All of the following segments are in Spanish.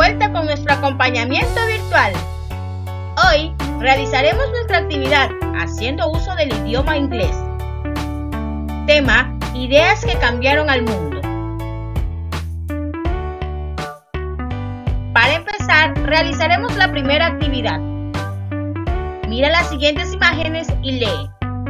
vuelta con nuestro acompañamiento virtual. Hoy realizaremos nuestra actividad haciendo uso del idioma inglés. Tema: ideas que cambiaron al mundo. Para empezar, realizaremos la primera actividad. Mira las siguientes imágenes y lee.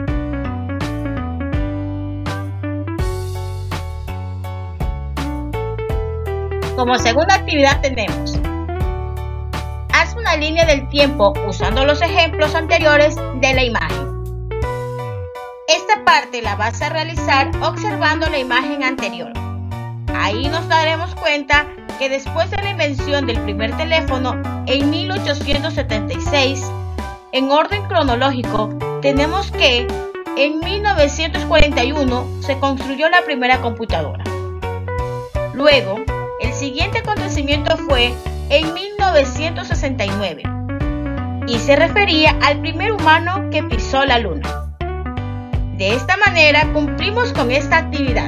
Como segunda actividad tenemos: haz una línea del tiempo usando los ejemplos anteriores de la imagen. Esta parte la vas a realizar observando la imagen anterior. Ahí nos daremos cuenta que después de la invención del primer teléfono en 1876, en orden cronológico, tenemos que en 1941 se construyó la primera computadora. Luego, el siguiente acontecimiento fue en 1969 y se refería al primer humano que pisó la luna. De esta manera cumplimos con esta actividad.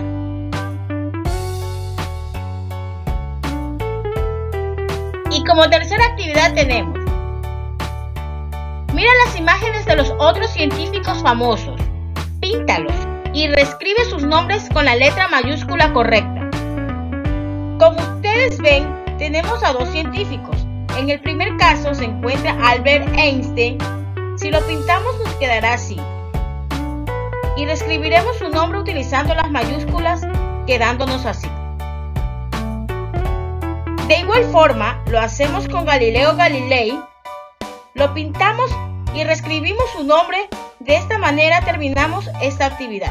Y como tercera actividad tenemos: mira las imágenes de los otros científicos famosos, píntalos y reescribe sus nombres con la letra mayúscula correcta. Como ustedes ven, tenemos a dos científicos. En el primer caso se encuentra Albert Einstein. Si lo pintamos nos quedará así. Y reescribiremos su nombre utilizando las mayúsculas, quedándonos así. De igual forma, lo hacemos con Galileo Galilei. Lo pintamos y reescribimos su nombre. De esta manera terminamos esta actividad.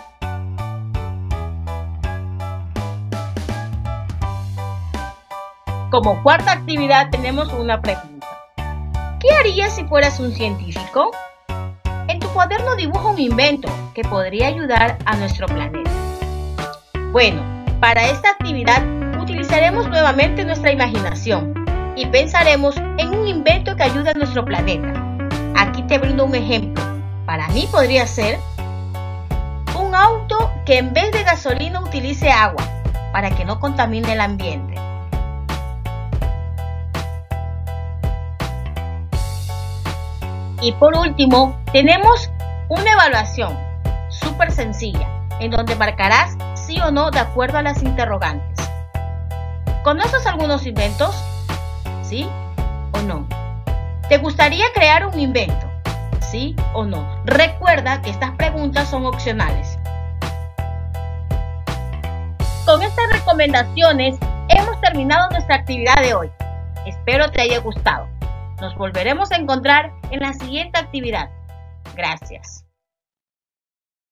Como cuarta actividad tenemos una pregunta. ¿Qué harías si fueras un científico? En tu cuaderno dibuja un invento que podría ayudar a nuestro planeta. Bueno, para esta actividad utilizaremos nuevamente nuestra imaginación y pensaremos en un invento que ayude a nuestro planeta. Aquí te brindo un ejemplo. Para mí podría ser un auto que en vez de gasolina utilice agua para que no contamine el ambiente. Y por último, tenemos una evaluación súper sencilla, en donde marcarás sí o no de acuerdo a las interrogantes. ¿Conoces algunos inventos? ¿Sí o no? ¿Te gustaría crear un invento? ¿Sí o no? Recuerda que estas preguntas son opcionales. Con estas recomendaciones hemos terminado nuestra actividad de hoy. Espero te haya gustado. Nos volveremos a encontrar en la siguiente actividad. Gracias.